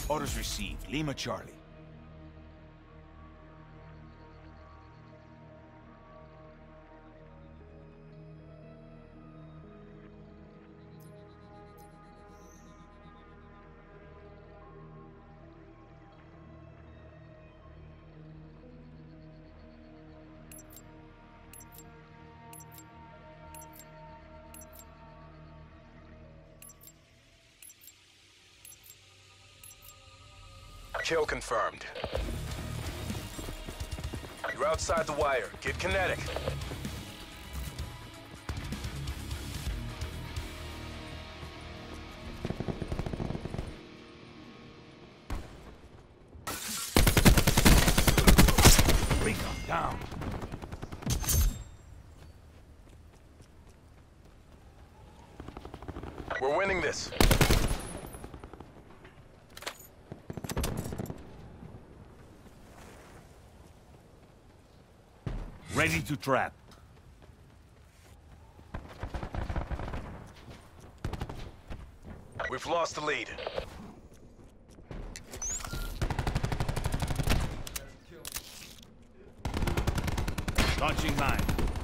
Orders received. Lima Charlie. Kill confirmed. You're outside the wire. Get kinetic. Recon down. We're winning this. Ready to trap. We've lost the lead. Launching mine.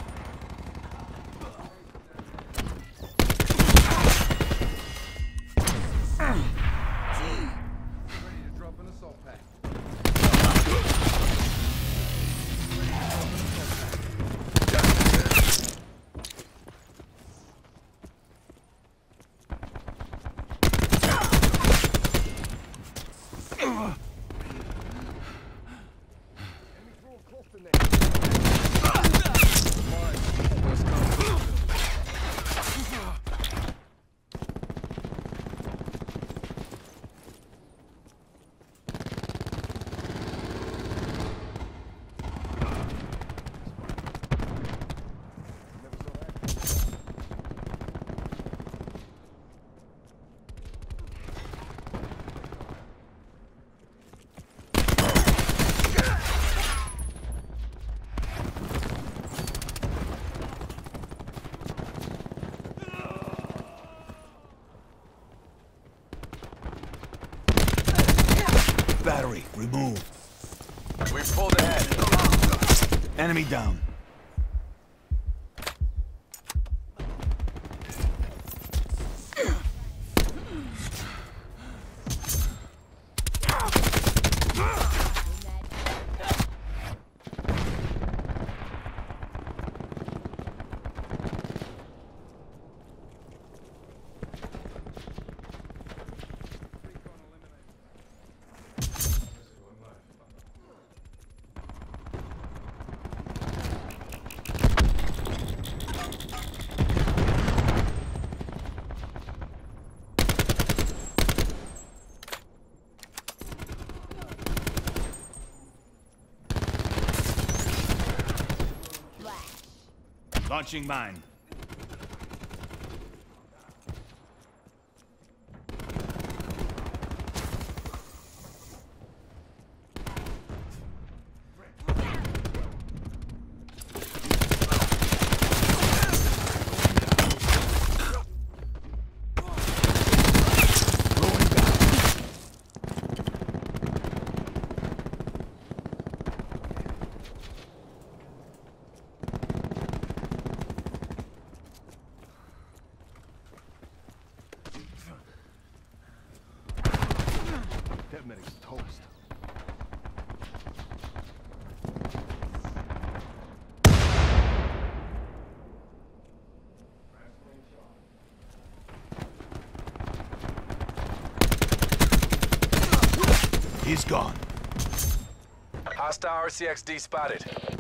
Battery removed. We've pulled ahead. Enemy down. Launching mine. That medic's toast. He's gone. Hostile RCXD spotted.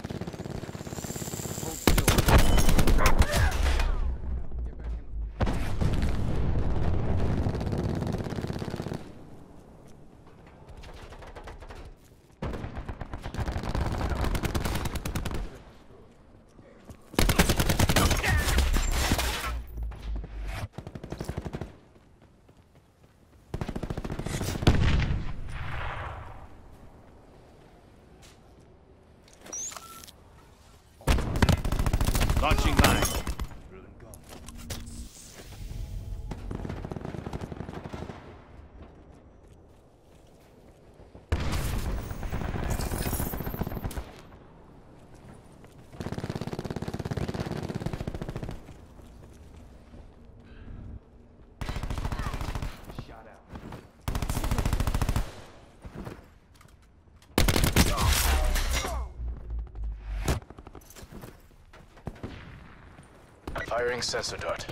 Launching mine. Firing sensor dart.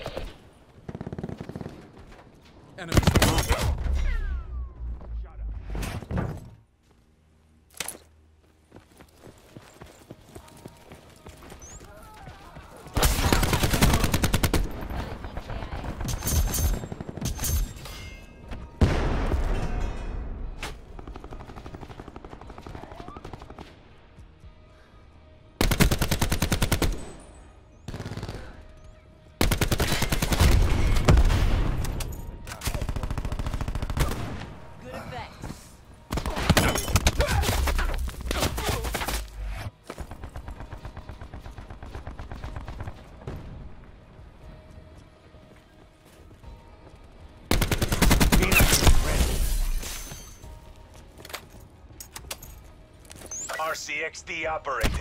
Enemy. Good effect. RCXD operating.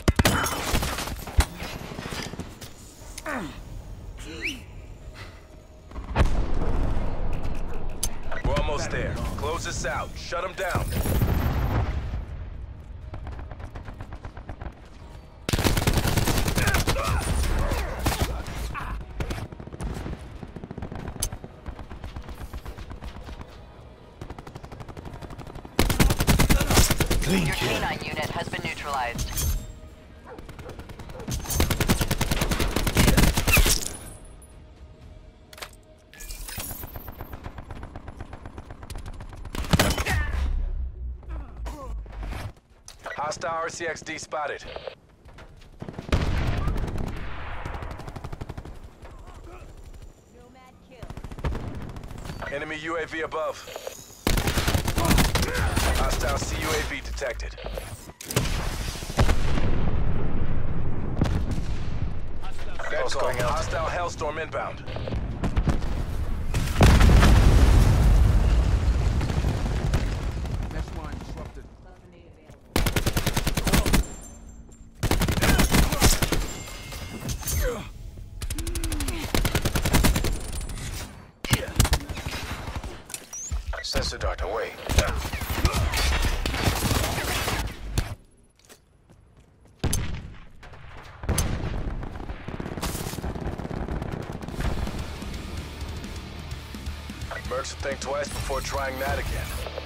We're almost there. Close this out. Shut them down. Clean Your kill. K9 unit has been neutralized. Hostile RCXD spotted. Nomad kill. Enemy UAV above. Hostile CUAV detected. That's going out. Hostile Hellstorm inbound. Next line disrupted. Sensor dart away. Mercs will think twice before trying that again.